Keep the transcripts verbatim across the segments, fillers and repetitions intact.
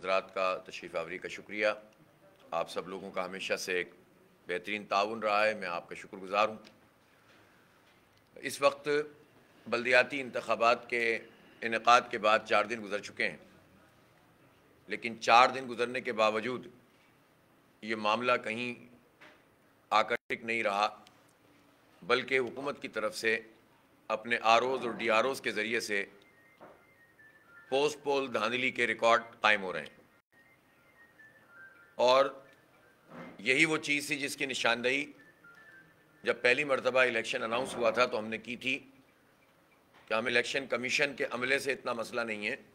حضرات کا تشریف آوری کا شکریہ۔ آپ سب لوگوں کا ہمیشہ سے ایک بہترین تعاون رہا ہے، میں آپ کا شکر گزار ہوں۔ اس وقت بلدیاتی انتخابات کے انعقاد کے بعد چار دن گزر چکے ہیں، لیکن چار دن گزرنے کے باوجود یہ معاملہ کہیں آ کر ٹک نہیں رہا، بلکہ حکومت کی طرف سے اپنے آر اوز اور ڈی آر اوز کے ذریعے سے پوسٹ پول دھاندلی کے ریکارڈ قائم ہو رہے ہیں، اور یہی وہ چیز تھی جس کی نشاندہی جب پہلی مرتبہ الیکشن اناؤنس ہوا تھا تو ہم نے کی تھی کہ ہم الیکشن کمیشن کے عملے سے اتنا مسئلہ نہیں ہے،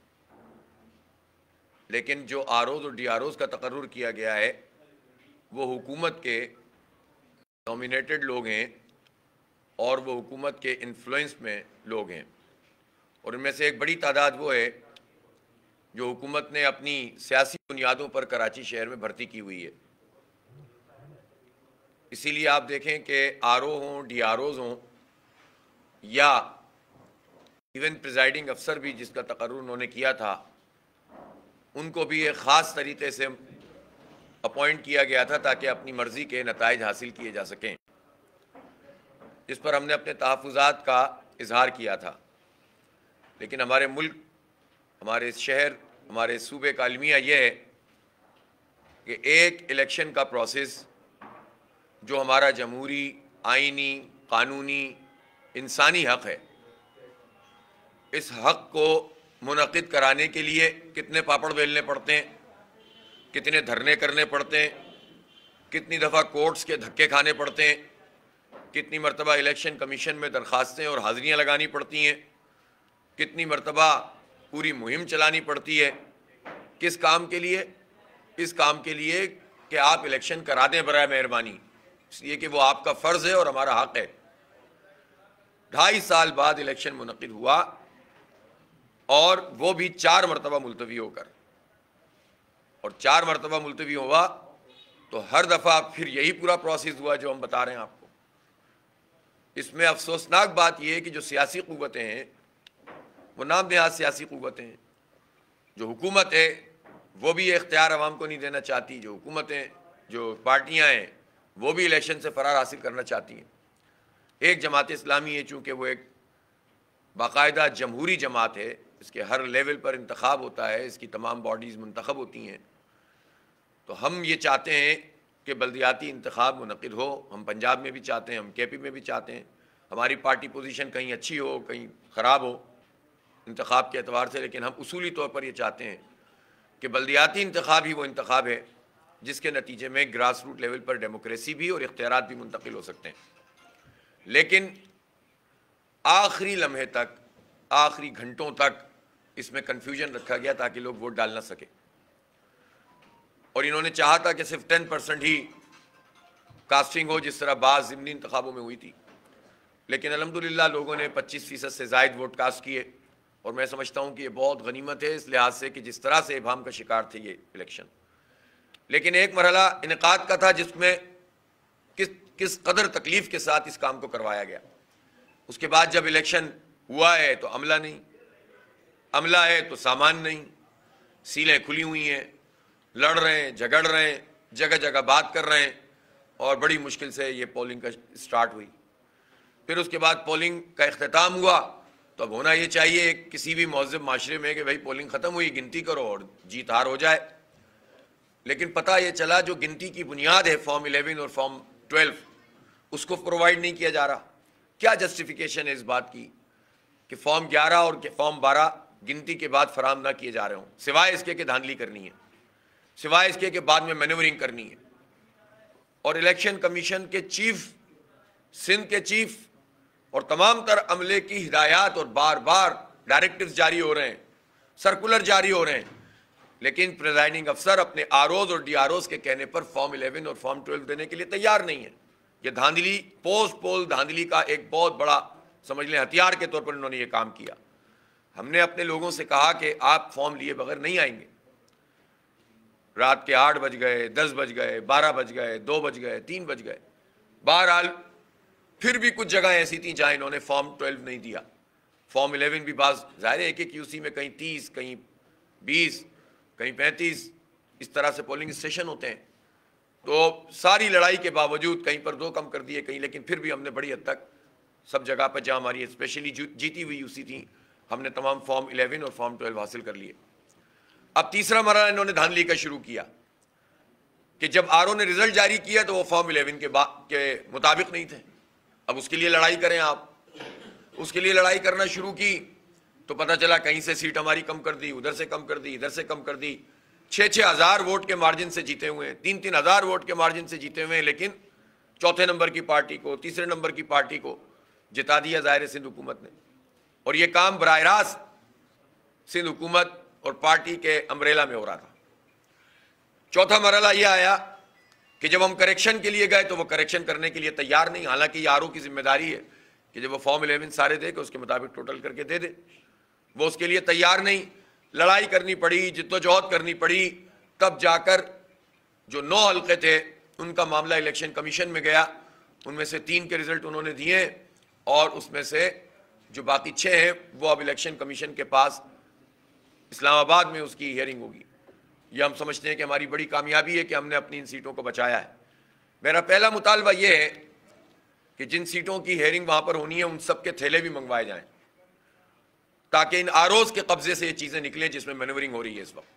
لیکن جو آر اوز اور ڈی آر اوز کا تقرر کیا گیا ہے وہ حکومت کے نومینیٹڈ لوگ ہیں اور وہ حکومت کے انفلوئنس میں لوگ ہیں، اور ان میں سے ایک بڑی تعداد وہ ہے جو حکومت نے اپنی سیاسی بنیادوں پر کراچی شہر میں بھرتی کی ہوئی ہے۔ اسی لیے آپ دیکھیں کہ آر او ہوں، ڈی آر اوز ہوں، یا ایون پریزائڈنگ افسر بھی جس کا تقرر انہوں نے کیا تھا، ان کو بھی ایک خاص طریقے سے اپوائنٹ کیا گیا تھا تاکہ اپنی مرضی کے نتائج حاصل کیے جا سکیں، جس پر ہم نے اپنے تحفظات کا اظہار کیا تھا۔ لیکن ہمارے ملک، ہمارے شہر، ہمارے صوبے کا المیہ یہ ہے کہ ایک الیکشن کا پروسیس جو ہمارا جمہوری، آئینی، قانونی، انسانی حق ہے، اس حق کو منعقد کرانے کے لیے کتنے پاپڑ بیلنے پڑتے ہیں، کتنے دھرنے کرنے پڑتے ہیں، کتنی دفعہ کورٹس کے دھکے کھانے پڑتے ہیں، کتنی مرتبہ الیکشن کمیشن میں درخواستیں اور حاضریاں لگانی پڑتی ہیں، کتنی مرتبہ پوری مہم چلانی پڑتی ہے۔ کس کام کے لیے؟ اس کام کے لیے کہ آپ الیکشن کرا دیں برائے مہربانی، اس لیے کہ وہ آپ کا فرض ہے اور ہمارا حق ہے۔ ڈھائی سال بعد الیکشن منعقد ہوا، اور وہ بھی چار مرتبہ ملتوی ہو کر، اور چار مرتبہ ملتوی ہوا تو ہر دفعہ پھر یہی پورا پروسیس ہوا جو ہم بتا رہے ہیں آپ کو۔ اس میں افسوسناک بات یہ ہے کہ جو سیاسی قوتیں ہیں وہ نام نہاد سیاسی قوتیں ہیں، جو حکومت ہے وہ بھی یہ اختیار عوام کو نہیں دینا چاہتی، جو حکومتیں، جو پارٹیاں ہیں وہ بھی الیکشن سے فرار حاصل کرنا چاہتی ہیں۔ ایک جماعت اسلامی ہے، چونکہ وہ ایک باقاعدہ جمہوری جماعت ہے، اس کے ہر لیول پر انتخاب ہوتا ہے، اس کی تمام باڈیز منتخب ہوتی ہیں، تو ہم یہ چاہتے ہیں کہ بلدیاتی انتخاب منعقد ہو۔ ہم پنجاب میں بھی چاہتے ہیں، ہم کے پی میں بھی چاہتے ہیں، ہماری پارٹی پوزیشن کہیں اچھی ہو کہیں خراب ہو انتخاب کے اعتبار سے، لیکن ہم اصولی طور پر یہ چاہتے ہیں کہ بلدیاتی انتخاب ہی وہ انتخاب ہے جس کے نتیجے میں گراس روٹ لیول پر ڈیموکریسی بھی اور اختیارات بھی منتقل ہو سکتے ہیں۔ لیکن آخری لمحے تک، آخری گھنٹوں تک اس میں کنفیوژن رکھا گیا تاکہ لوگ ووٹ ڈال نہ سکے، اور انہوں نے چاہا تھا کہ صرف ٹین پرسنٹ ہی کاسٹنگ ہو جس طرح بعض ضمنی انتخابوں میں ہوئی تھی، لیکن الحمدللہ لوگوں نے پچیس فیصد سے زائد ووٹ کاسٹ کیے، اور میں سمجھتا ہوں کہ یہ بہت غنیمت ہے اس لحاظ سے کہ جس طرح سے ابہام کا شکار تھے یہ الیکشن۔ لیکن ایک مرحلہ انعقاد کا تھا جس میں کس کس قدر تکلیف کے ساتھ اس کام کو کروایا گیا۔ اس کے بعد جب الیکشن ہوا ہے تو عملہ نہیں، عملہ ہے تو سامان نہیں، سیلیں کھلی ہوئی ہیں، لڑ رہے ہیں، جھگڑ رہے ہیں، جگہ جگہ بات کر رہے ہیں، اور بڑی مشکل سے یہ پولنگ کا سٹارٹ ہوئی۔ پھر اس کے بعد پولنگ کا اختتام ہوا، تو اب ہونا یہ چاہیے کسی بھی مہذب معاشرے میں کہ بھائی پولنگ ختم ہوئی، گنتی کرو اور جیت ہار ہو جائے، لیکن پتہ یہ چلا جو گنتی کی بنیاد ہے فارم الیون اور فارم ٹویلو، اس کو پرووائڈ نہیں کیا جا رہا۔ کیا جسٹیفیکیشن ہے اس بات کی کہ فارم گیارہ اور فارم بارہ گنتی کے بعد فراہم نہ کیے جا رہے ہوں، سوائے اس کے کہ دھاندلی کرنی ہے، سوائے اس کے کہ بعد میں مینیورنگ کرنی ہے۔ اور الیکشن کمیشن کے چیف، سندھ کے چیف اور تمام تر عملے کی ہدایات اور بار بار ڈائریکٹیوز جاری ہو رہے ہیں، سرکولر جاری ہو رہے ہیں، لیکن پریزائڈنگ افسر اپنے آر اوز اور ڈی آر اوز کے کہنے پر فارم الیون اور فارم ٹویلو دینے کے لیے تیار نہیں ہے۔ یہ دھاندلی، پوسٹ پول دھاندلی کا ایک بہت بڑا سمجھ لیں ہتھیار کے طور پر انہوں نے یہ کام کیا۔ ہم نے اپنے لوگوں سے کہا کہ آپ فارم لیے بغیر نہیں آئیں گے۔ رات کے آٹھ بج گئے، دس بج گئے، بارہ بج گئے، دو بج گئے، تین بج گئے، بہرحال پھر بھی کچھ جگہیں ایسی تھیں جہاں انہوں نے فارم ٹویلو نہیں دیا۔ فارم الیون بھی بعض ظاہر ہے ایک ایک یو سی میں کہیں تیس، کہیں بیس، کہیں پینتیس، اس طرح سے پولنگ اسٹیشن ہوتے ہیں. تو ساری لڑائی کے باوجود کہیں پر دو کم کر دیے کہیں، لیکن پھر بھی ہم نے بڑی حد تک سب جگہ پر جہاں ہماری اسپیشلی جیتی ہوئی یو سی تھی ہم نے تمام فارم الیون اور فارم ٹویلو حاصل کر لیے. اب تیسرا مرحلہ انہوں نے دھاندلی کا شروع کیا کہ جب آر او نے رزلٹ جاری کیا تو وہ فارم الیون کے کے مطابق نہیں تھے. اب اس کے لیے لڑائی کریں، آپ اس کے لیے لڑائی کرنا شروع کی تو پتہ چلا کہیں سے سیٹ ہماری کم کر دی، ادھر سے کم کر دی، ادھر سے کم کر دی. چھ چھ ہزار ووٹ کے مارجن سے جیتے ہوئے ہیں، تین تین ہزار ووٹ کے مارجن سے جیتے ہوئے ہیں، لیکن چوتھے نمبر کی پارٹی کو، تیسرے نمبر کی پارٹی کو جتا دیا ظاہر سندھ حکومت نے. اور یہ کام براہ راست سندھ حکومت اور پارٹی کے امبریلا میں ہو رہا تھا. چوتھا مرحلہ یہ آیا کہ جب ہم کریکشن کے لیے گئے تو وہ کریکشن کرنے کے لیے تیار نہیں، حالانکہ یہ آر او کی ذمہ داری ہے کہ جب وہ فارم الیون سارے دے کہ اس کے مطابق ٹوٹل کر کے دے دے. وہ اس کے لیے تیار نہیں، لڑائی کرنی پڑی، جدوجہد کرنی پڑی، تب جا کر جو نو حلقے تھے ان کا معاملہ الیکشن کمیشن میں گیا. ان میں سے تین کے رزلٹ انہوں نے دیے اور اس میں سے جو باقی چھ ہیں وہ اب الیکشن کمیشن کے پاس اسلام آباد میں اس کی ہیئرنگ ہوگی. یہ ہم سمجھتے ہیں کہ ہماری بڑی کامیابی ہے کہ ہم نے اپنی ان سیٹوں کو بچایا ہے. میرا پہلا مطالبہ یہ ہے کہ جن سیٹوں کی ہیئرنگ وہاں پر ہونی ہے ان سب کے تھیلے بھی منگوائے جائیں تاکہ ان آروز کے قبضے سے یہ چیزیں نکلیں جس میں مینورنگ ہو رہی ہے اس وقت.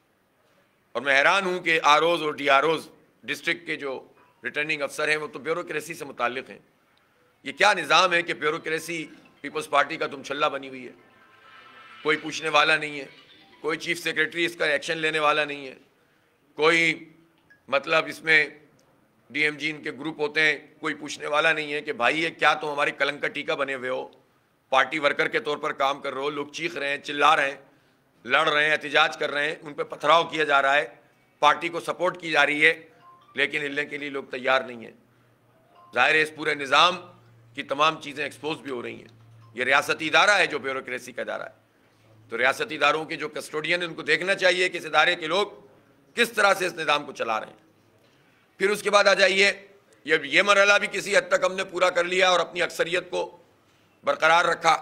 اور میں حیران ہوں کہ آروز اور ڈی آروز ڈسٹرکٹ کے جو ریٹرننگ افسر ہیں وہ تو بیوروکریسی سے متعلق ہیں. یہ کیا نظام ہے کہ بیوروکریسی پیپلز پارٹی کا تم چھلا بنی ہوئی ہے؟ کوئی پوچھنے والا نہیں ہے، کوئی چیف سیکریٹری اس کا ایکشن لینے والا نہیں ہے، کوئی مطلب اس میں ڈی ایم جی ان کے گروپ ہوتے ہیں، کوئی پوچھنے والا نہیں ہے کہ بھائی یہ کیا تم ہماری کلنک کا ٹیکا بنے ہوئے ہو، پارٹی ورکر کے طور پر کام کر رہے ہو. لوگ چیخ رہے ہیں، چلا رہے ہیں، لڑ رہے ہیں، احتجاج کر رہے ہیں، ان پہ پتھراؤ کیا جا رہا ہے، پارٹی کو سپورٹ کی جا رہی ہے، لیکن ہلنے کے لیے لوگ تیار نہیں ہیں. ظاہر ہے اس پورے نظام کی تمام چیزیں ایکسپوز بھی ہو رہی ہیں. یہ ریاستی ادارہ ہے جو بیوروکریسی کا ادارہ ہے، تو ریاستی اداروں کے جو کسٹوڈین ہیں ان کو دیکھنا چاہیے کہ اس ادارے کے لوگ کس طرح سے اس نظام کو چلا رہے ہیں. پھر اس کے بعد آ جائیے، یہ یہ مرحلہ بھی کسی حد تک ہم نے پورا کر لیا اور اپنی اکثریت کو برقرار رکھا،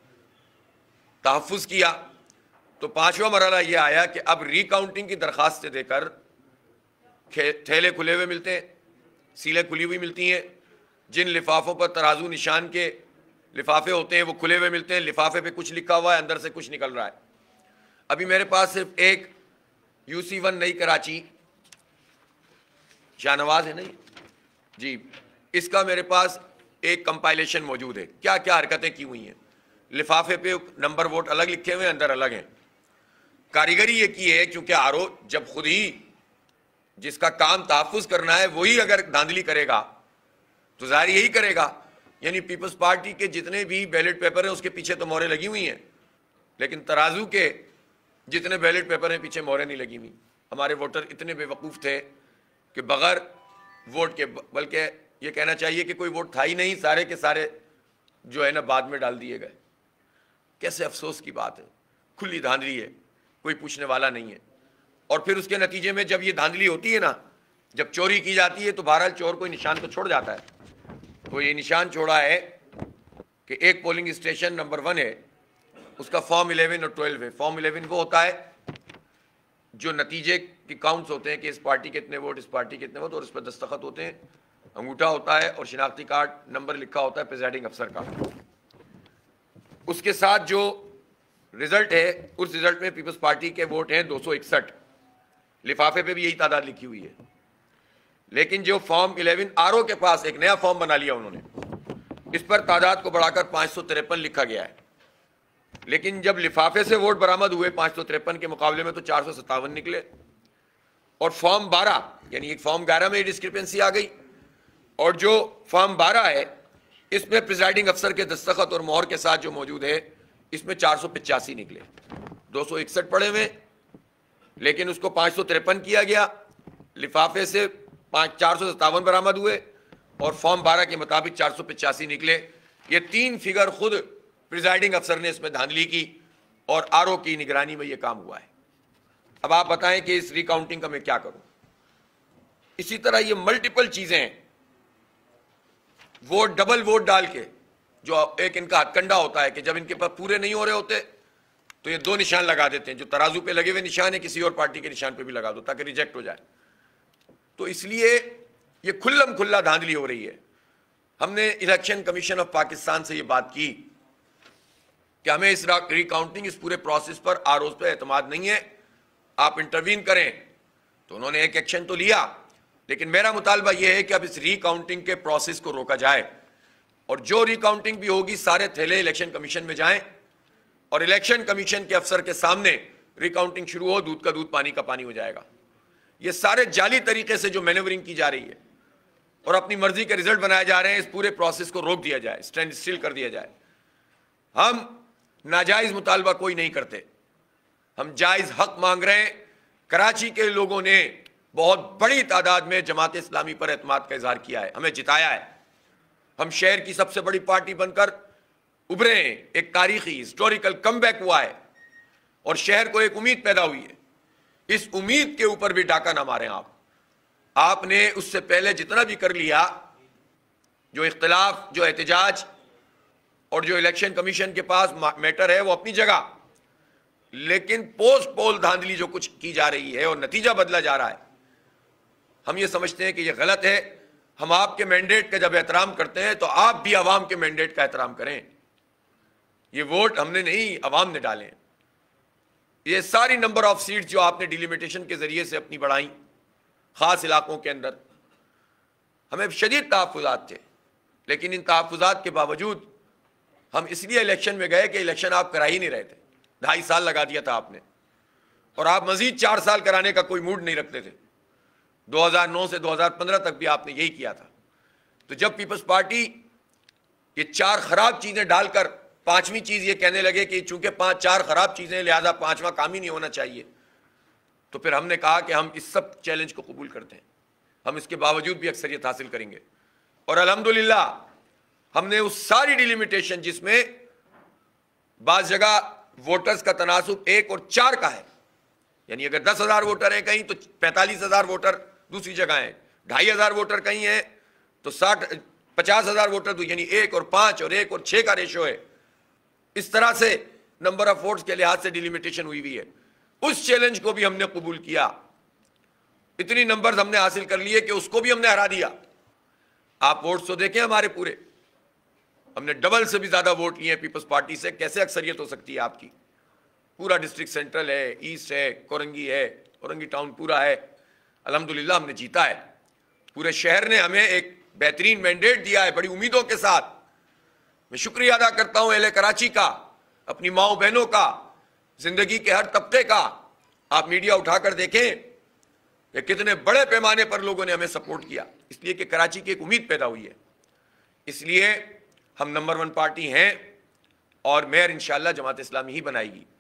تحفظ کیا. تو پانچواں مرحلہ یہ آیا کہ اب ری کاؤنٹنگ کی درخواستیں دے کر تھیلے کھلے ہوئے ملتے ہیں، سیلیں کھلی ہوئی ملتی ہیں. جن لفافوں پر ترازو نشان کے لفافے ہوتے ہیں وہ کھلے ہوئے ملتے ہیں، لفافے پہ کچھ لکھا ہوا ہے، اندر سے کچھ نکل رہا ہے. ابھی میرے پاس صرف ایک یو سی ون نئی کراچی، شاہ نواز ہے نہیں جی، اس کا میرے پاس ایک کمپائلیشن موجود ہے، کیا کیا حرکتیں کی ہوئی ہیں. لفافے پہ نمبر ووٹ الگ لکھے ہوئے ہیں، اندر الگ ہیں. کاریگری یہ کی ہے کیونکہ آر او جب خود ہی جس کا کام تحفظ کرنا ہے وہی اگر دھاندلی کرے گا تو ظاہر یہی کرے گا. یعنی پیپلز پارٹی کے جتنے بھی بیلٹ پیپر ہیں اس کے پیچھے تو مہریں لگی ہوئی ہیں، لیکن ترازو کے جتنے بیلٹ پیپر ہیں پیچھے مہریں نہیں لگی ہوئی. ہمارے ووٹر اتنے بے وقوف تھے کہ بغیر ووٹ کے، بلکہ یہ کہنا چاہیے کہ کوئی ووٹ تھا ہی نہیں، سارے کے سارے جو ہے نا بعد میں ڈال دیے گئے. کیسے افسوس کی بات ہے. کھلی دھاندلی ہے، کوئی پوچھنے والا نہیں ہے. اور پھر اس کے نتیجے میں جب یہ دھاندلی ہوتی ہے نا، جب چوری کی جاتی ہے تو بہرحال چور کوئی نشان تو چھوڑ جاتا ہے. تو یہ نشان چھوڑا ہے کہ ایک پولنگ اسٹیشن نمبر ون ہے، اس کا فارم الیون اور ٹویلو ہے. فارم الیون وہ ہوتا ہے جو نتیجے کی کاؤنٹس ہوتے ہیں کہ اس پارٹی کے اتنے ووٹ، اس پارٹی کے اتنے ووٹ، اور اس پر دستخط ہوتے ہیں، انگوٹھا ہوتا ہے اور شناختی کارڈ نمبر لکھا ہوتا ہے پریزائڈنگ افسر کا. اس کے ساتھ جو رزلٹ ہے اس رزلٹ میں پیپلز پارٹی کے ووٹ ہیں دو سو اکسٹھ، لفافے پہ بھی یہی تعداد لکھی ہوئی ہے. لیکن جو فارم الیون آر او کے پاس ایک نیا فارم بنا لیا انہوں نے، اس پر تعداد کو بڑھا کر پانچ سو تریپن لکھا گیا ہے. لیکن جب لفافے سے ووٹ برآمد ہوئے پانچ سو تریپن کے مقابلے میں تو چار سو ستاون نکلے. اور فارم بارہ، یعنی ایک فارم گیارہ میں ڈسکرپنسی آ گئی، اور جو فارم بارہ ہے اس میں پریزائڈنگ افسر کے دستخط اور مہر کے ساتھ جو موجود ہے اس میں چار سو پچاسی نکلے. دو سو اکسٹھ پڑے ہوئے لیکن اس کو پانچ سو تریپن کیا گیا، لفافے سے پانچ چار سو ستاون برآمد ہوئے اور فارم بارہ کے مطابق چار سو پچاسی نکلے. یہ تین فگر خود پریزائڈنگ افسر نے اس میں دھاندلی کی اور آر او کی نگرانی میں یہ کام ہوا ہے. اب آپ بتائیں کہ اس ری کاؤنٹنگ کا میں کیا کروں. اسی طرح یہ ملٹیپل چیزیں ہیں، ووٹ ڈبل ووٹ ڈال کے، جو ایک ان کا ہتھ کنڈا ہوتا ہے کہ جب ان کے پاس پورے نہیں ہو رہے ہوتے تو یہ دو نشان لگا دیتے ہیں، جو ترازو پہ لگے ہوئے نشان ہے کسی اور پارٹی کے نشان پہ بھی لگا دو تاکہ ریجیکٹ ہو جائے. تو اس لیے یہ کھلم کھلا دھاندلی ہو رہی ہے. ہم نے الیکشن کمیشن آف پاکستان سے یہ بات کی کہ ہمیں اس ری کاؤنٹنگ اس پورے پروسیس پر آر اوز پہ اعتماد نہیں ہے، آپ انٹروین کریں. تو انہوں نے ایک ایکشن تو لیا، لیکن میرا مطالبہ یہ ہے کہ اب اس ری کاؤنٹنگ کے پروسیس کو روکا جائے، اور جو ری کاؤنٹنگ بھی ہوگی سارے تھیلے الیکشن کمیشن میں جائیں، اور الیکشن کمیشن کے افسر کے سامنے ری کاؤنٹنگ شروع ہو، دودھ کا دودھ پانی کا پانی ہو جائے گا. یہ سارے جعلی طریقے سے جو مینیورنگ کی جا رہی ہے اور اپنی مرضی کے رزلٹ بنائے جا رہے ہیں، اس پورے پروسیس کو روک دیا جائے، اسٹینڈ اسٹل کر دیا جائے. ہم ناجائز مطالبہ کوئی نہیں کرتے، ہم جائز حق مانگ رہے ہیں. کراچی کے لوگوں نے بہت بڑی تعداد میں جماعت اسلامی پر اعتماد کا اظہار کیا ہے، ہمیں جتایا ہے. ہم شہر کی سب سے بڑی پارٹی بن کر ابھرے ہیں، ایک تاریخی ہسٹوریکل کم بیک ہوا ہے، اور شہر کو ایک امید پیدا ہوئی ہے. اس امید کے اوپر بھی ڈاکہ نہ ماریں. آپ آپ نے اس سے پہلے جتنا بھی کر لیا، جو اختلاف، جو احتجاج اور جو الیکشن کمیشن کے پاس میٹر ہے وہ اپنی جگہ، لیکن پوسٹ پول دھاندلی جو کچھ کی جا رہی ہے اور نتیجہ بدلا جا رہا ہے، ہم یہ سمجھتے ہیں کہ یہ غلط ہے. ہم آپ کے مینڈیٹ کا جب احترام کرتے ہیں تو آپ بھی عوام کے مینڈیٹ کا احترام کریں. یہ ووٹ ہم نے نہیں، عوام نے ڈالے ہیں. یہ ساری نمبر آف سیٹس جو آپ نے ڈیلیمیٹیشن کے ذریعے سے اپنی بڑھائیں خاص علاقوں کے اندر، ہمیں شدید تحفظات تھے، لیکن ان تحفظات کے باوجود ہم اس لیے الیکشن میں گئے کہ الیکشن آپ کرا ہی نہیں رہے تھے. ڈھائی سال لگا دیا تھا آپ نے، اور آپ مزید چار سال کرانے کا کوئی موڈ نہیں رکھتے تھے. دو ہزار نو سے دو ہزار پندرہ تک بھی آپ نے یہی کیا تھا. تو جب پیپلز پارٹی یہ چار خراب چیزیں ڈال کر پانچویں چیز یہ کہنے لگے کہ چونکہ پانچ چار خراب چیزیں لہذا پانچواں کام ہی نہیں ہونا چاہیے، تو پھر ہم نے کہا کہ ہم اس سب چیلنج کو قبول کرتے ہیں، ہم اس کے باوجود بھی اکثریت حاصل کریں گے. اور الحمدللہ ہم نے اس ساری ڈیلیمیٹیشن جس میں بعض جگہ ووٹرز کا تناسب ایک اور چار کا ہے، یعنی اگر دس ہزار ووٹر ہیں کہیں تو پینتالیس ہزار ووٹر دوسری جگہ ہیں، ڈھائی ہزار ووٹر کہیں ہیں تو ساٹھ پچاس ہزار ووٹر تو، یعنی ایک اور پانچ اور ایک اور چھ کا ریشو ہے. اس طرح سے نمبر آف ووٹس کے لحاظ سے ڈیلیمیٹیشن ہوئی ہوئی ہے. اس چیلنج کو بھی ہم نے قبول کیا. اتنی نمبرز ہم نے حاصل کر لیے کہ اس کو بھی ہم نے ہرا دیا. آپ ووٹس تو دیکھیں ہمارے پورے، ہم نے ڈبل سے بھی زیادہ ووٹ لیے ہیں پیپلز پارٹی سے. کیسے اکثریت ہو سکتی ہے آپ کی؟ پورا ڈسٹرکٹ سینٹرل ہے، ایسٹ ہے، کورنگی ہے، کورنگی ٹاؤن پورا ہے. الحمدللہ ہم نے جیتا ہے. پورے شہر نے ہمیں ایک بہترین مینڈیٹ دیا ہے بڑی امیدوں کے ساتھ. میں شکریہ ادا کرتا ہوں اہل کراچی کا، اپنی ماؤں بہنوں کا، زندگی کے ہر طبقے کا. آپ میڈیا اٹھا کر دیکھیں کہ کتنے بڑے پیمانے پر لوگوں نے ہمیں سپورٹ کیا، اس لیے کہ کراچی کی ایک امید پیدا ہوئی ہے. اس لیے ہم نمبر ون پارٹی ہیں، اور میئر انشاءاللہ جماعت اسلامی ہی بنائے گی.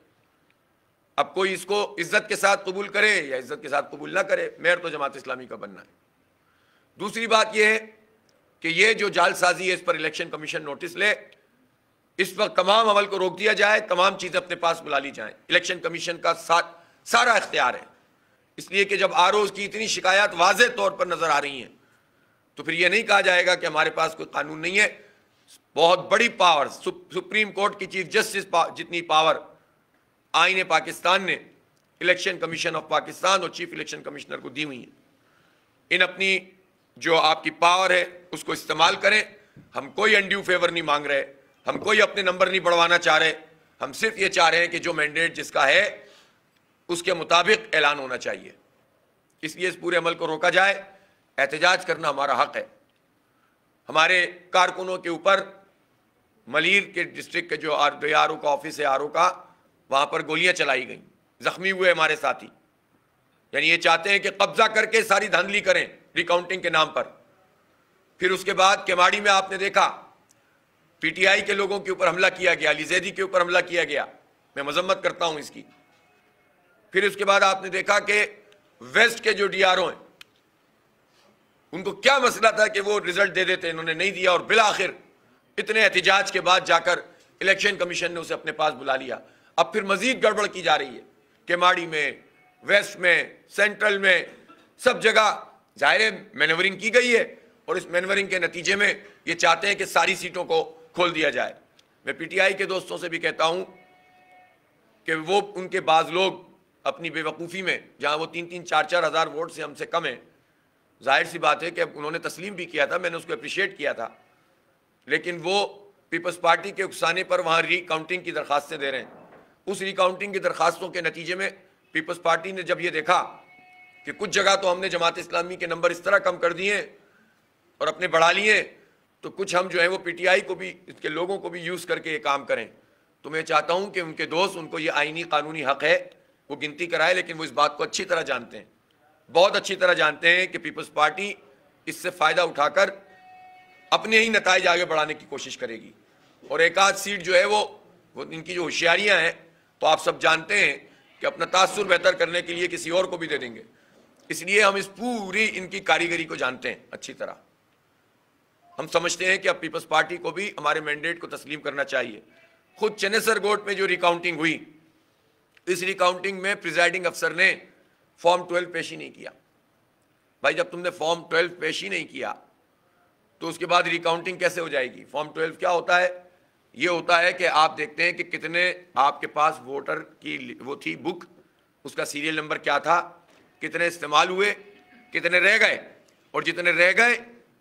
اب کوئی اس کو عزت کے ساتھ قبول کرے یا عزت کے ساتھ قبول نہ کرے، میئر تو جماعت اسلامی کا بننا ہے. دوسری بات یہ ہے کہ یہ جو جال سازی ہے اس پر الیکشن کمیشن نوٹس لے. اس وقت تمام عمل کو روک دیا جائے، تمام چیزیں اپنے پاس بلا لی جائیں. الیکشن کمیشن کا سارا اختیار ہے، اس لیے کہ جب آر اوز کی اتنی شکایات واضح طور پر نظر آ رہی ہیں تو پھر یہ نہیں کہا جائے گا کہ ہمارے پاس کوئی قانون نہیں ہے. بہت بڑی پاور، سپریم کورٹ کی چیف جسٹس جتنی پاور آئین پاکستان نے الیکشن کمیشن آف پاکستان اور چیف الیکشن کمشنر کو دی ہوئی ہیں. ان اپنی جو آپ کی پاور ہے اس کو استعمال کریں. ہم کوئی انڈیو فیور نہیں مانگ رہے، ہم کوئی اپنے نمبر نہیں بڑھوانا چاہ رہے. ہم صرف یہ چاہ رہے ہیں کہ جو مینڈیٹ جس کا ہے اس کے مطابق اعلان ہونا چاہیے. اس لیے اس پورے عمل کو روکا جائے. احتجاج کرنا ہمارا حق ہے. ہمارے کارکنوں کے اوپر ملیر کے ڈسٹرکٹ کے جو آر او کا آفس ہے، آر او کا، وہاں پر گولیاں چلائی گئیں، زخمی ہوئے ہمارے ساتھی. یعنی یہ چاہتے ہیں کہ قبضہ کر کے ساری دھاندلی کریں ریکاؤنٹنگ کے نام پر. پھر اس کے بعد کیماڑی میں آپ نے دیکھا پی ٹی آئی کے لوگوں کے اوپر حملہ کیا گیا، علی زیدی کے اوپر حملہ کیا گیا. میں مذمت کرتا ہوں اس کی. پھر اس کے بعد آپ نے دیکھا کہ ویسٹ کے جو ڈی آر او ہیں ان کو کیا مسئلہ تھا کہ وہ رزلٹ دے دیتے، انہوں نے نہیں دیا، اور بالآخر اتنے احتجاج کے بعد جا کر الیکشن کمیشن نے اسے اپنے پاس بلا لیا. اب پھر مزید گڑبڑ کی جا رہی ہے کیماڑی میں، ویسٹ میں، سینٹرل میں، سب جگہ. ظاہر مینورنگ کی گئی ہے، اور اس مینورنگ کے نتیجے میں یہ چاہتے ہیں کہ ساری سیٹوں کو کھول دیا جائے. میں پی ٹی آئی کے دوستوں سے بھی کہتا ہوں کہ وہ ان کے بعض لوگ اپنی بے وقوفی میں، جہاں وہ تین تین چار چار ہزار ووٹ سے ہم سے کم ہیں، ظاہر سی بات ہے کہ انہوں نے تسلیم بھی کیا تھا، میں نے اس کو اپریشیٹ کیا تھا، لیکن وہ پیپلز پارٹی کے اکسانے پر وہاں ری کاؤنٹنگ کی درخواستیں دے رہے ہیں۔ اس ری کاؤنٹنگ کی درخواستوں کے نتیجے میں پیپلز پارٹی نے جب یہ دیکھا کہ کچھ جگہ تو ہم نے جماعت اسلامی کے نمبر اس طرح کم کر دیے اور اپنے بڑھا لیے، تو کچھ ہم جو ہے وہ پی ٹی آئی کو بھی، اس کے لوگوں کو بھی یوز کر کے یہ کام کریں۔ تو میں چاہتا ہوں کہ ان کے دوست، ان کو یہ آئینی قانونی حق ہے، وہ گنتی کرائے، لیکن وہ اس بات کو اچھی طرح جانتے ہیں، بہت اچھی طرح جانتے ہیں کہ پیپلز پارٹی اس سے فائدہ اٹھا کر اپنے ہی نتائج آگے بڑھانے کی کوشش کرے گی، اور ایک آدھ سیٹ جو ہے وہ وہ ان کی جو ہوشیاریاں ہیں تو آپ سب جانتے ہیں کہ اپنا تاثر بہتر کرنے کے لیے کسی اور کو بھی دے دیں گے۔ اس لیے ہم اس پوری ان کی کاریگری کو جانتے ہیں اچھی طرح۔ ہم سمجھتے ہیں کہ اب پیپلز پارٹی کو بھی ہمارے مینڈیٹ کو تسلیم کرنا چاہیے۔ خود چنیسر گوٹ میں جو ریکاؤنٹنگ ہوئی، اس ریکاؤنٹنگ میں پریزائڈنگ افسر نے فارم ٹویلو پیش ہی نہیں کیا۔ بھائی جب تم نے فارم ٹویلو پیش ہی نہیں کیا تو اس کے بعد ریکاؤنٹنگ کیسے ہو جائے گی؟ فارم ٹویلو کیا ہوتا ہے؟ یہ ہوتا ہے کہ آپ دیکھتے ہیں کہ کتنے آپ کے پاس ووٹر کی وہ تھی بک، اس کا سیریل نمبر کیا تھا، کتنے استعمال ہوئے، کتنے رہ گئے، اور جتنے رہ گئے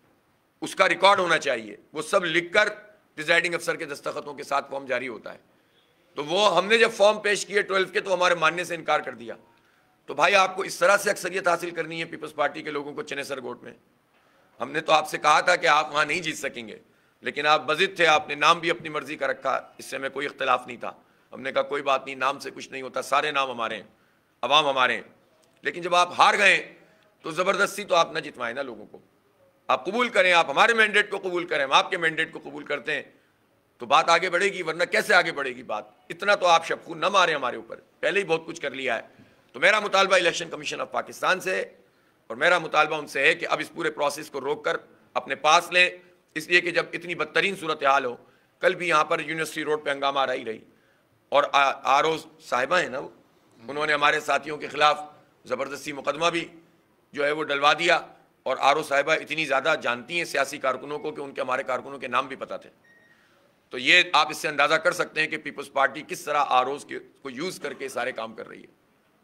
اس کا ریکارڈ ہونا چاہیے، وہ سب لکھ کر پریزائڈنگ افسر کے دستخطوں کے ساتھ فارم جاری ہوتا ہے۔ تو وہ ہم نے جب فارم پیش کیے ٹویلو کے تو ہمارے ماننے سے انکار کر دیا۔ تو بھائی آپ کو اس طرح سے اکثریت حاصل کرنی ہے پیپلز پارٹی کے لوگوں کو چنیسر گوٹ میں؟ ہم نے تو آپ سے کہا تھا کہ آپ وہاں نہیں جیت سکیں گے، لیکن آپ بضد تھے، آپ نے نام بھی اپنی مرضی کا رکھا، اس سے ہمیں کوئی اختلاف نہیں تھا۔ ہم نے کہا کوئی بات نہیں، نام سے کچھ نہیں ہوتا، سارے نام ہمارے ہیں، عوام ہمارے ہیں۔ لیکن جب آپ ہار گئے تو زبردستی تو آپ نہ جتوائیں نا لوگوں کو، آپ قبول کریں، آپ ہمارے مینڈیٹ کو قبول کریں، ہم آپ کے مینڈیٹ کو قبول کرتے ہیں تو بات آگے بڑھے گی، ورنہ کیسے آگے بڑھے گی بات؟ اتنا تو آپ شب خون نہ ماریں ہمارے اوپر، پہلے ہی بہت کچھ کر لیا ہے۔ تو میرا مطالبہ الیکشن کمیشن آف پاکستان سے ہے، اور میرا مطالبہ ان سے ہے کہ اب اس پورے پروسیس کو روک کر اپنے پاس لیں، اس لیے کہ جب اتنی بدترین صورتحال ہو، کل بھی یہاں پر یونیورسٹی روڈ پہ ہنگامہ رہی رہی، اور آر او صاحبہ ہیں نا، وہ انہوں نے ہمارے ساتھیوں کے خلاف زبردستی مقدمہ بھی جو ہے وہ ڈلوا دیا، اور آر او صاحبہ اتنی زیادہ جانتی ہیں سیاسی کارکنوں کو کہ ان کے ہمارے کارکنوں کے نام بھی پتہ تھے۔ تو یہ آپ اس سے اندازہ کر سکتے ہیں کہ پیپلز پارٹی کس طرح آر اوز کو یوز کر کے سارے کام کر رہی ہے۔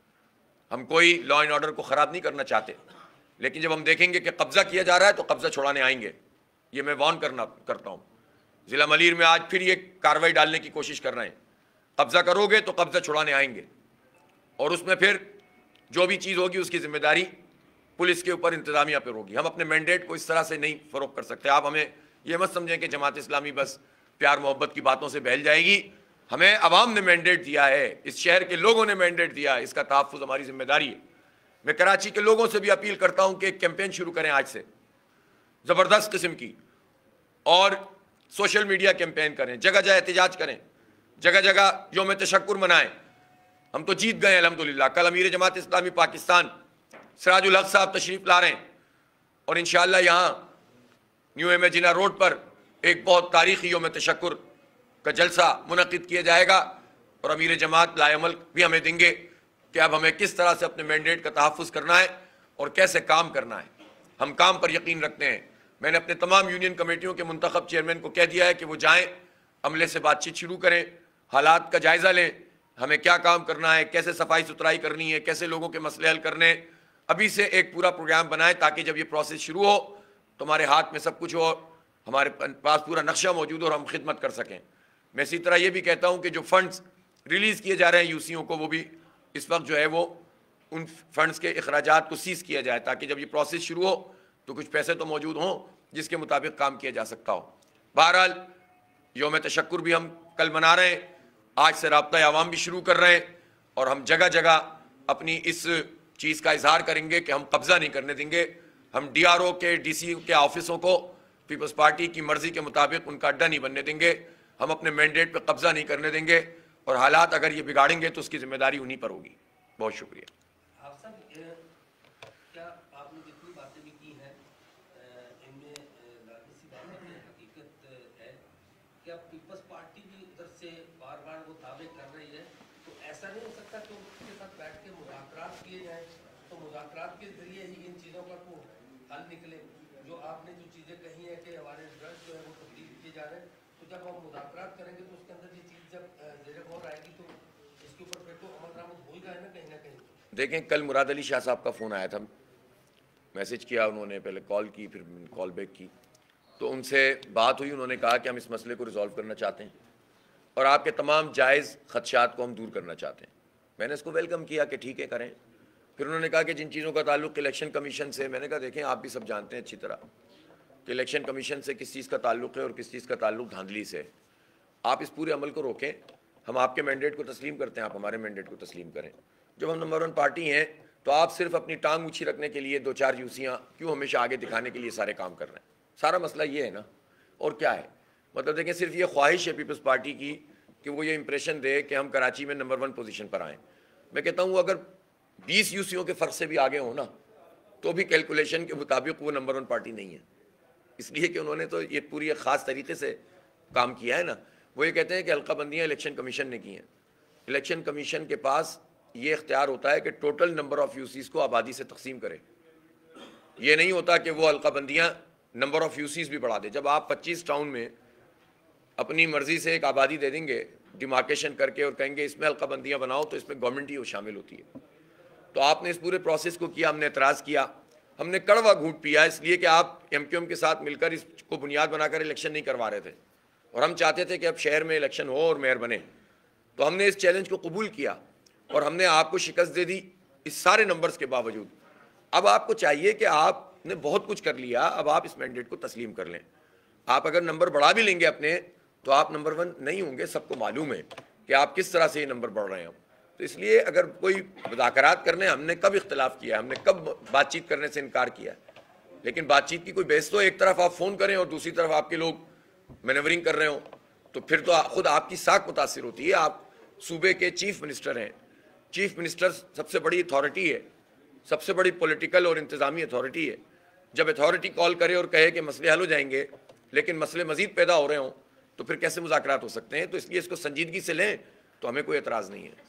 ہم کوئی لا اینڈ آرڈر کو خراب نہیں کرنا چاہتے، لیکن جب ہم دیکھیں گے کہ قبضہ کیا جا رہا ہے تو قبضہ چھڑانے آئیں گے، یہ میں وارن کرنا کرتا ہوں۔ ضلع ملیر میں آج پھر یہ کارروائی ڈالنے کی کوشش کر رہے ہیں، قبضہ کرو گے تو قبضہ چھڑانے آئیں گے، اور اس میں پھر جو بھی چیز ہوگی اس کی ذمہ داری پولیس کے اوپر، انتظامیہ پر ہوگی۔ ہم اپنے مینڈیٹ کو اس طرح سے نہیں فروغ کر سکتے۔ آپ ہمیں یہ مت سمجھیں کہ جماعت اسلامی بس پیار محبت کی باتوں سے بہل جائے گی، ہمیں عوام نے مینڈیٹ دیا ہے، اس شہر کے لوگوں نے مینڈیٹ دیا ہے، اس کا تحفظ ہماری ذمہ داری ہے۔ میں کراچی کے لوگوں سے بھی اپیل کرتا ہوں کہ ایک کیمپین شروع کریں آج سے، زبردست قسم کی، اور سوشل میڈیا کیمپین کریں، جگہ جگہ احتجاج کریں، جگہ جگہ یوم تشکر منائیں۔ ہم تو جیت گئے الحمدللہ۔ کل امیر جماعت اسلامی پاکستان سراج الحق صاحب تشریف لا رہے ہیں، اور انشاءاللہ یہاں نیو امیجنا روڈ پر ایک بہت تاریخی یوم تشکر کا جلسہ منعقد کیا جائے گا، اور امیر جماعت لائے عمل بھی ہمیں دیں گے کہ اب ہمیں کس طرح سے اپنے مینڈیٹ کا تحفظ کرنا ہے اور کیسے کام کرنا ہے۔ ہم کام پر یقین رکھتے ہیں۔ میں نے اپنے تمام یونین کمیٹیوں کے منتخب چیئرمین کو کہہ دیا ہے کہ وہ جائیں، عملے سے بات چیت شروع کریں، حالات کا جائزہ لیں، ہمیں کیا کام کرنا ہے، کیسے صفائی ستھرائی کرنی ہے، کیسے لوگوں کے مسئلے حل کرنے ہیں۔ ابھی سے ایک پورا پروگرام بنائیں تاکہ جب یہ پروسیس شروع ہو تو ہمارے ہاتھ میں سب کچھ ہو، ہمارے پاس پورا نقشہ موجود ہو اور ہم خدمت کر سکیں۔ میں اسی طرح یہ بھی کہتا ہوں کہ جو فنڈز ریلیز کیے جا رہے ہیں یوسیوں کو، وہ بھی اس وقت جو ہے وہ ان فنڈز کے اخراجات کو سیز کیا جائے تاکہ جب یہ پروسیس شروع ہو تو کچھ پیسے تو موجود ہوں جس کے مطابق کام کیا جا سکتا ہو۔ بہرحال یوم تشکر بھی ہم کل منا رہے ہیں، آج سے رابطہ عوام بھی شروع کر رہے ہیں، اور ہم جگہ جگہ اپنی اس چیز کا اظہار کریں گے کہ ہم قبضہ نہیں کرنے دیں گے۔ ہم ڈی آر او کے، ڈی سی کے آفسوں کو پیپلز پارٹی کی مرضی کے مطابق ان کا اڈا نہیں بننے دیں گے، ہم اپنے مینڈیٹ پہ قبضہ نہیں کرنے دیں گے، اور حالات اگر یہ بگاڑیں گے تو اس کی ذمہ داری انہی پر ہوگی۔ بہت شکریہ۔ آپ صاحب کیا آپ نے جتنی باتیں بھی کی ہیں ان میں لازمی سی بات ہے، حقیقت ہے کہ اب پیپلز پارٹی بھی ادھر سے بار بار وہ دعوے کر رہی ہے، تو ایسا نہیں ہو سکتا کہ ان کے ساتھ بیٹھ کے مذاکرات کیے جائیں، تو مذاکرات کے ذریعے ہی ان چیزوں کا کو حل نکلے؟ جو آپ نے جو چیزیں کہی ہیں کہ ہمارے ڈرگس جو ہے وہ تبدیل کیے جا رہے ہیں، تو جب ہم مذاکرات کریں گے تو اس کے اندر یہ چیز جب زیر غور آئے گی تو اس کے اوپر دیکھیں کل مراد علی شاہ صاحب کا فون آیا تھا, میسج کیا انہوں نے, پہلے کال کی پھر کال بیک کی, تو ان سے بات ہوئی, انہوں نے کہا کہ ہم اس مسئلے کو ریزالو کرنا چاہتے ہیں اور آپ کے تمام جائز خدشات کو ہم دور کرنا چاہتے ہیں. میں نے اس کو ویلکم کیا کہ ٹھیک ہے کریں. پھر انہوں نے کہا کہ جن چیزوں کا تعلق الیکشن کمیشن سے, میں نے کہا دیکھیں آپ بھی سب جانتے ہیں اچھی طرح کہ الیکشن کمیشن سے کس چیز کا تعلق ہے اور کس چیز کا تعلق دھاندلی سے. آپ اس پورے عمل کو روکیں, ہم آپ کے مینڈیٹ کو تسلیم کرتے ہیں, آپ ہمارے مینڈیٹ کو تسلیم کریں. جب ہم نمبر ون پارٹی ہیں تو آپ صرف اپنی ٹانگ اونچی رکھنے کے لیے دو چار یوسیاں کیوں ہمیشہ آگے دکھانے کے لیے سارے کام کر رہے ہیں؟ سارا مسئلہ یہ ہے نا, اور کیا ہے مطلب. دیکھیں صرف یہ خواہش ہے پیپلز پارٹی کی کہ وہ یہ امپریشن دے کہ ہم کراچی میں نمبر ون پوزیشن پر آئیں. میں کہتا ہوں اگر بیس یوسیوں کے فرق سے بھی آگے ہوں نا تو بھی کیلکولیشن کے مطابق وہ نمبر ون پارٹی نہیں ہے, اس لیے کہ انہوں نے تو یہ پوری ایک خاص طریقے سے کام کیا ہے نا. وہ یہ کہتے ہیں کہ حلقہ بندیاں الیکشن کمیشن نے کی ہیں. الیکشن کمیشن کے پاس یہ اختیار ہوتا ہے کہ ٹوٹل نمبر آف یوسیز کو آبادی سے تقسیم کرے. یہ نہیں ہوتا کہ وہ حلقہ بندیاں نمبر آف یوسیز بھی بڑھا دے. جب آپ پچیس ٹاؤن میں اپنی مرضی سے ایک آبادی دے دیں گے ڈیمارکیشن کر کے اور کہیں گے اس میں حلقہ بندیاں بناؤ, تو اس میں گورنمنٹ ہی وہ شامل ہوتی ہے. تو آپ نے اس پورے پروسیس کو کیا, ہم نے اعتراض کیا, ہم نے کڑوا گھونٹ پیا, اس لیے کہ آپ ایم کیو ایم کے ساتھ مل کر اس کو بنیاد بنا کر الیکشن نہیں کروا رہے تھے اور ہم چاہتے تھے کہ اب شہر میں الیکشن ہو اور میئر بنے. تو ہم نے اس چیلنج کو قبول کیا اور ہم نے آپ کو شکست دے دی اس سارے نمبرز کے باوجود. اب آپ کو چاہیے کہ آپ نے بہت کچھ کر لیا, اب آپ اس مینڈیٹ کو تسلیم کر لیں. آپ اگر نمبر بڑھا بھی لیں گے اپنے تو آپ نمبر ون نہیں ہوں گے, سب کو معلوم ہے کہ آپ کس طرح سے یہ نمبر بڑھ رہے ہیں. تو اس لیے اگر کوئی مذاکرات کرنے, ہم نے کب اختلاف کیا, ہم نے کب بات چیت کرنے سے انکار کیا, لیکن بات چیت کی کوئی بیس تو ایک طرف آپ فون کریں اور دوسری طرف آپ کے لوگ مینورنگ کر رہے ہوں تو پھر تو خود آپ کی ساکھ متاثر ہوتی ہے. آپ صوبے کے چیف منسٹر ہیں, چیف منسٹر سب سے بڑی اتھارٹی ہے, سب سے بڑی پولیٹیکل اور انتظامی اتھارٹی ہے. جب اتھارٹی کال کرے اور کہے کہ مسئلے حل ہو جائیں گے لیکن مسئلے مزید پیدا ہو رہے ہوں تو پھر کیسے مذاکرات ہو سکتے ہیں؟ تو اس لیے اس کو سنجیدگی سے لیں تو ہمیں کوئی اعتراض نہیں ہے.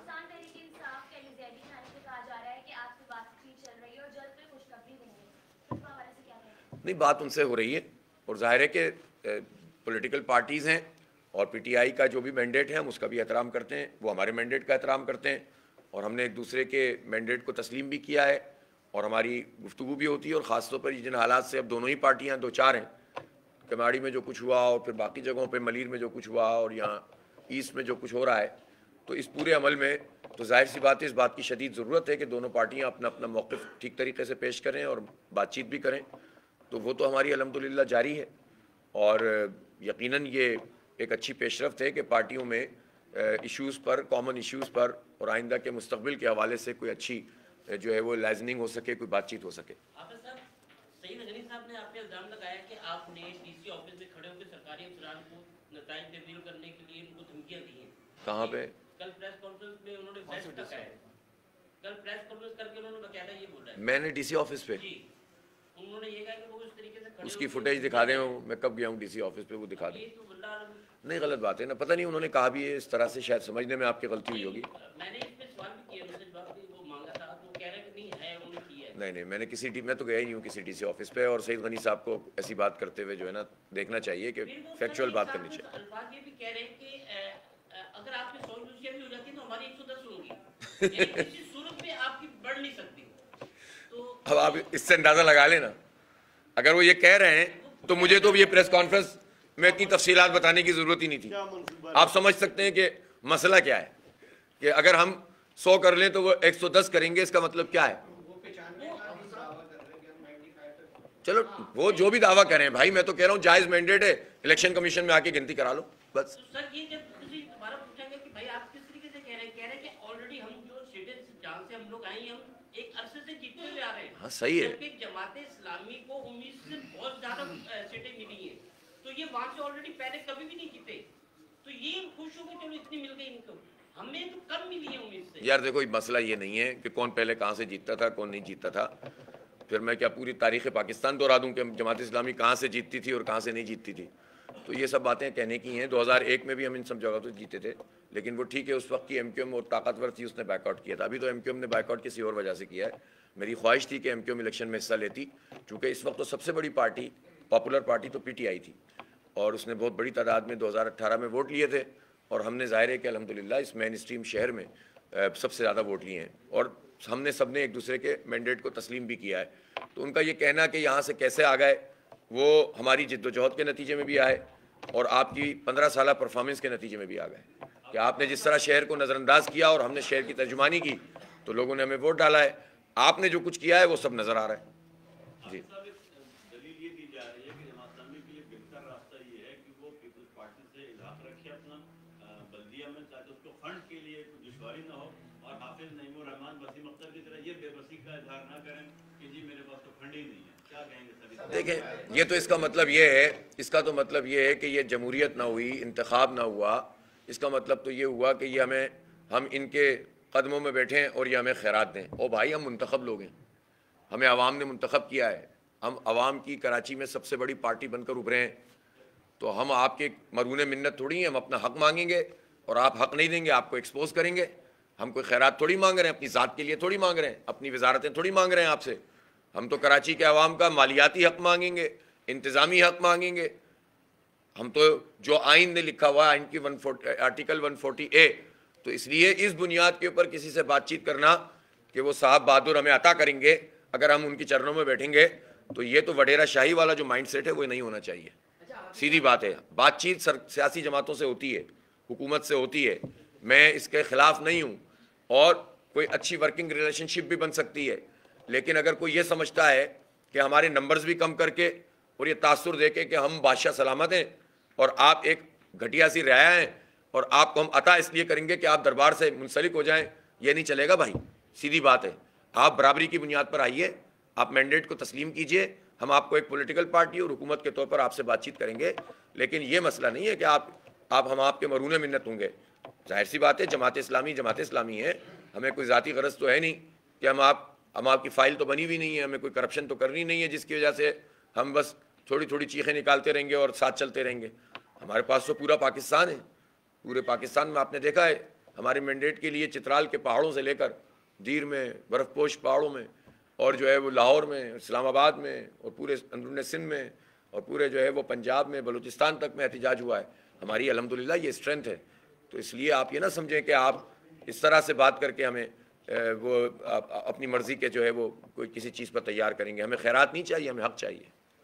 نہیں, بات ان سے ہو رہی ہے اور ظاہر ہے کہ پولیٹیکل پارٹیز ہیں اور پی ٹی آئی کا جو بھی مینڈیٹ ہے ہم اس کا بھی احترام کرتے ہیں, وہ ہمارے مینڈیٹ کا احترام کرتے ہیں اور ہم نے ایک دوسرے کے مینڈیٹ کو تسلیم بھی کیا ہے اور ہماری گفتگو بھی ہوتی ہے. اور خاص طور پر جن حالات سے اب دونوں ہی پارٹیاں دو چار ہیں, کماڑی میں جو کچھ ہوا اور پھر باقی جگہوں پہ ملیر میں جو کچھ ہوا اور یہاں ایسٹ میں جو کچھ ہو رہا ہے, تو اس پورے عمل میں تو ظاہر سی بات ہے اس بات کی شدید ضرورت ہے کہ دونوں پارٹیاں اپنا اپنا موقف ٹھیک طریقے سے پیش کریں اور بات چیت بھی کریں. تو وہ تو ہماری الحمدللہ جاری ہے اور یقیناً یہ ایک اچھی پیش رفت ہے کہ پارٹیوں میں ایشوز پر, کامن ایشوز پر اور آئندہ کے مستقبل کے حوالے سے کوئی اچھی جو ہے وہ لائزننگ ہو سکے, کوئی بات چیت ہو سکے. سعید غنی صاحب نے آپ پہ الزام لگایا کہ آپ نے ڈی سی آفس میں کھڑے ہو کے سرکاری افسران کو نتائج تبدیل کرنے کے لیے ان کو دھمکیاں دی ہیں. کہاں پہ؟ کل پریس کانفرنس میں انہوں نے بیسٹ تک ہے, کل پریس کانفرنس کر کے انہوں نے باقاعدہ یہ بولا ہے. میں نے ڈی سی آفس پہ جی انہوں نے یہ کہا کہ وہ اس طریقے سے اس کی فوٹیج دکھا دیں, میں کب گیا ہوں ڈی سی آفس پہ وہ دکھا دیں. نہیں, غلط بات ہے نا, پتہ نہیں انہوں نے کہا بھی ہے اس طرح سے, شاید سمجھنے میں آپ کی غلطی ہوئی ہوگی. میں نے اس پہ سوال بھی کیا, مسج باکس میں وہ مانگا تھا, وہ کہہ رہے کہ نہیں ہے, انہوں نے کیا ہے. نہیں نہیں, میں نے کسی ڈی میں تو گیا ہی نہیں ہوں کسی ڈی سی آفس پہ, اور سعید غنی صاحب کو ایسی بات کرتے ہوئے جو ہے نا دیکھنا چاہیے کہ فیکچوئل بات کرنی چاہیے. الفاظ یہ بھی کہہ رہے ہیں کہ اگر آپ کی سو یوسیاں بھی ہو جاتی تو ہماری ایک سو دس ہوگی, یعنی کسی صورت میں آپ کی بڑھ نہیں سکتی. تو اب آپ اس سے اندازہ لگا لیں نا, اگر وہ یہ کہہ رہے ہیں تو مجھے تو یہ پریس کانفرنس میں اتنی تفصیلات بتانے کی ضرورت ہی نہیں تھی. آپ سمجھ سکتے ہیں کہ مسئلہ کیا ہے, کہ اگر ہم سو کر لیں تو وہ ایک سو دس کریں گے, اس کا مطلب کیا ہے؟ چلو وہ جو بھی دعویٰ کریں بھائی, میں تو کہہ رہا ہوں جائز مینڈیٹ ہے, الیکشن کمیشن میں آ کے گنتی کرا لو بس. سر یہ جب کسی دوبارہ پوچھا گیا کہ بھائی آپ کس طریقے سے کہہ رہے ہیں, کہہ رہے ہیں کہ آلریڈی ہم جو سیٹیں جہاں سے ہم لوگ آئے ہیں ہم ایک عرصے سے جیتتے ہوئے آ رہے ہیں. ہاں صحیح ہے, جبکہ جماعت اسلامی کو انیس سے بہت زیادہ سیٹیں ملی ہیں, تو یہ وہاں سے آلریڈی پہلے کبھی بھی نہیں جیتے, تو یہ خوش ہو گئے چلو اتنی مل گئی ان کو, ہمیں تو کم ملی ہے انیس سے. یار دیکھو مسئلہ یہ نہیں ہے کہ کون پہلے کہاں سے جیتتا تھا کون نہیں جیتتا تھا, پھر میں کیا پوری تاریخ پاکستان دہرا دوں کہ جماعت اسلامی کہاں سے جیتتی تھی اور کہاں سے نہیں جیتتی تھی؟ تو یہ سب باتیں کہنے کی ہیں. دو ہزار ایک میں بھی ہم ان سب جگہوں سے جیتے تھے, لیکن وہ ٹھیک ہے اس وقت کی ایم کیو ایم اور طاقتور تھی, اس نے بیک آؤٹ کیا تھا. ابھی تو ایم کیو ایم نے بیک آؤٹ کسی اور وجہ سے کیا ہے. میری خواہش تھی کہ ایم کیو ایم الیکشن میں حصہ لیتی, چونکہ اس وقت تو سب سے بڑی پارٹی پاپولر پارٹی تو پی ٹی آئی تھی اور اس نے بہت بڑی تعداد میں دو ہزار اٹھارہ میں ووٹ لیے تھے, اور ہم نے ظاہر ہے کہ الحمدللہ اس مین اسٹریم شہر میں سب سے زیادہ ووٹ لیے ہیں، اور ہم نے سب نے ایک دوسرے کے مینڈیٹ کو تسلیم بھی کیا ہے۔ تو ان کا یہ کہنا کہ یہاں سے کیسے آ گئے، وہ ہماری جد و جہد کے نتیجے میں بھی آئے اور آپ کی پندرہ سالہ پرفارمنس کے نتیجے میں بھی آ گئے کہ آپ نے جس طرح شہر کو نظر انداز کیا اور ہم نے شہر کی ترجمانی کی تو لوگوں نے ہمیں ووٹ ڈالا ہے۔ آپ نے جو کچھ کیا ہے وہ سب نظر آ رہا ہے۔ جی دلیل یہ دی جا رہی ہے کہ جماعت اسلامی کے لیے بہتر راستہ یہ ہے کہ وہ پیپلز پارٹی سے الحاق رکھے اپنا بلدیہ میں، تاکہ اس کو فنڈ کے لیے کوئی دشواری نہ ہو، اور حافظ نعیم الرحمان وسیم اختر کی طرح یہ بے بسی کا اظہار نہ کریں کہ جی میرے پاس تو فنڈ ہی نہیں ہے۔ کیا کہیں گے سر؟ دیکھیں، یہ تو اس کا مطلب یہ ہے اس کا تو مطلب یہ ہے کہ یہ جمہوریت نہ ہوئی، انتخاب نہ ہوا، اس کا مطلب تو یہ ہوا کہ یہ ہمیں ہم ان کے قدموں میں بیٹھیں اور یہ ہمیں خیرات دیں۔ او بھائی، ہم منتخب لوگ ہیں، ہمیں عوام نے منتخب کیا ہے، ہم عوام کی کراچی میں سب سے بڑی پارٹی بن کر ابھرے ہیں، تو ہم آپ کے مرہون منت تھوڑی ہیں، ہم اپنا حق مانگیں گے اور آپ حق نہیں دیں گے، آپ کو ایکسپوز کریں گے۔ ہم کوئی خیرات تھوڑی مانگ رہے ہیں، اپنی ذات کے لیے تھوڑی مانگ رہے ہیں، اپنی وزارتیں تھوڑی مانگ رہے ہیں آپ سے۔ ہم تو کراچی کے عوام کا مالیاتی حق مانگیں گے، انتظامی حق مانگیں گے۔ ہم تو جو آئین نے لکھا ہوا ہے، آئین کی آرٹیکل ون فورٹی اے، تو اس لیے اس بنیاد کے اوپر کسی سے بات چیت کرنا کہ وہ صاحب بہادر ہمیں عطا کریں گے اگر ہم ان کی چرنوں میں بیٹھیں گے، تو یہ تو وڈیرا شاہی والا جو مائنڈ سیٹ ہے وہ نہیں ہونا چاہیے۔ سیدھی بات ہے، بات چیت سیاسی جماعتوں سے ہوتی ہے، حکومت سے ہوتی ہے، میں اس کے خلاف نہیں ہوں، اور کوئی اچھی ورکنگ ریلیشن شپ بھی بن سکتی ہے، لیکن اگر کوئی یہ سمجھتا ہے کہ ہمارے نمبرز بھی کم کر کے اور یہ تاثر دے کے کہ ہم بادشاہ سلامت ہیں اور آپ ایک گھٹیا سی رعایا ہیں اور آپ کو ہم عطا اس لیے کریں گے کہ آپ دربار سے منسلک ہو جائیں، یہ نہیں چلے گا بھائی۔ سیدھی بات ہے، آپ برابری کی بنیاد پر آئیے، آپ مینڈیٹ کو تسلیم کیجئے، ہم آپ کو ایک پولیٹیکل پارٹی اور حکومت کے طور پر آپ سے بات چیت کریں گے، لیکن یہ مسئلہ نہیں ہے کہ آپ آپ ہم آپ کے مرہون منت ہوں گے۔ ظاہر سی بات ہے، جماعت اسلامی جماعت اسلامی ہے، ہمیں کوئی ذاتی غرض تو ہے نہیں کہ ہم آپ ہم آپ کی فائل تو بنی ہوئی نہیں ہے، ہمیں کوئی کرپشن تو کرنی نہیں ہے جس کی وجہ سے ہم بس تھوڑی تھوڑی چیخیں نکالتے رہیں گے اور ساتھ چلتے رہیں گے۔ ہمارے پاس تو پورا پاکستان ہے، پورے پاکستان میں آپ نے دیکھا ہے ہمارے مینڈیٹ کے لیے چترال کے پہاڑوں سے لے کر دیر میں، برف پوش پہاڑوں میں، اور جو ہے وہ لاہور میں، اسلام آباد میں، اور پورے اندرون سندھ میں، اور پورے جو ہے وہ پنجاب میں، بلوچستان تک میں احتجاج ہوا ہے۔ ہماری الحمدللہ یہ اسٹرینتھ ہے۔ تو اس لیے آپ یہ نہ سمجھیں کہ آپ اس طرح سے بات کر کے ہمیں وہ اپنی مرضی کے جو ہے وہ کوئی کسی چیز پر تیار کریں گے۔ ہمیں خیرات نہیں چاہیے، ہمیں حق چاہیے۔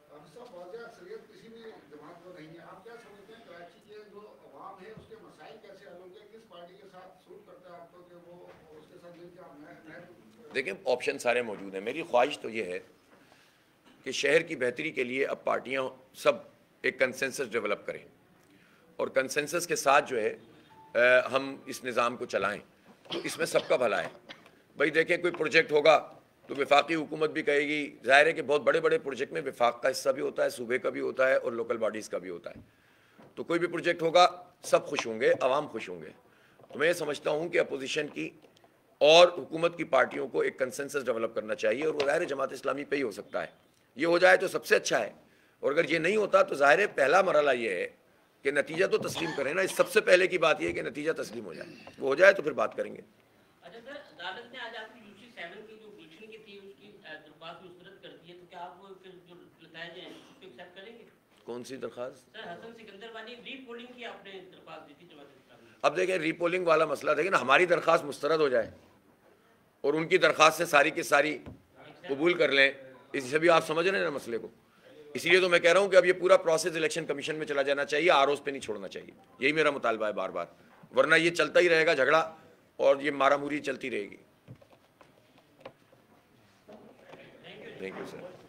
دیکھیں، آپشن سارے موجود ہیں۔ میری خواہش تو یہ ہے کہ شہر کی بہتری کے لیے اب پارٹیاں سب ایک کنسنسس ڈیولپ کریں اور کنسنسس کے ساتھ جو ہے ہم اس نظام کو چلائیں، تو اس میں سب کا بھلا ہے۔ بھائی دیکھیں، کوئی پروجیکٹ ہوگا تو وفاقی حکومت بھی کہے گی، ظاہر ہے کہ بہت بڑے بڑے پروجیکٹ میں وفاق کا حصہ بھی ہوتا ہے، صوبے کا بھی ہوتا ہے اور لوکل باڈیز کا بھی ہوتا ہے۔ تو کوئی بھی پروجیکٹ ہوگا سب خوش ہوں گے، عوام خوش ہوں گے۔ تو میں یہ سمجھتا ہوں کہ اپوزیشن کی اور حکومت کی پارٹیوں کو ایک کنسنسس ڈیولپ کرنا چاہیے، اور وہ ظاہر ہے جماعت اسلامی پہ ہی ہو سکتا ہے۔ یہ ہو جائے تو سب سے اچھا ہے، اور اگر یہ نہیں ہوتا تو ظاہر ہے پہلا مرحلہ یہ ہے کہ نتیجہ تو تسلیم کریں نا۔ اس سب سے پہلے کی بات یہ ہے کہ نتیجہ تسلیم ہو جائے، وہ ہو جائے تو پھر بات کریں گے۔ اچھا سر، عدالت نے آج آپ کی یو سی سیون کی جو پٹیشن کی تھی اس کی درخواست مسترد کر دی ہے، تو کیا آپ وہ پھر جو نتائج ہیں اس کو ایکسیپٹ کریں گے؟ کون سی درخواست؟ سر حسن سکندر والی ری پولنگ کی آپ نے درخواست دی تھی جماعت اسلامی۔ اب دیکھیں، ری پولنگ والا مسئلہ دیکھیں نا، ہماری درخواست مسترد ہو جائے اور ان کی درخواست سے ساری کی ساری قبول کر لیں، اس سے بھی آپ سمجھ رہے ہیں نا مسئلے کو۔ اس لیے تو میں کہہ رہا ہوں کہ اب یہ پورا پروسیس الیکشن کمیشن میں چلا جانا چاہیے، آر اوز پہ نہیں چھوڑنا چاہیے۔ یہی میرا مطالبہ ہے بار بار، ورنہ یہ چلتا ہی رہے گا جھگڑا اور یہ مارا موری چلتی رہے گی۔ Thank you sir.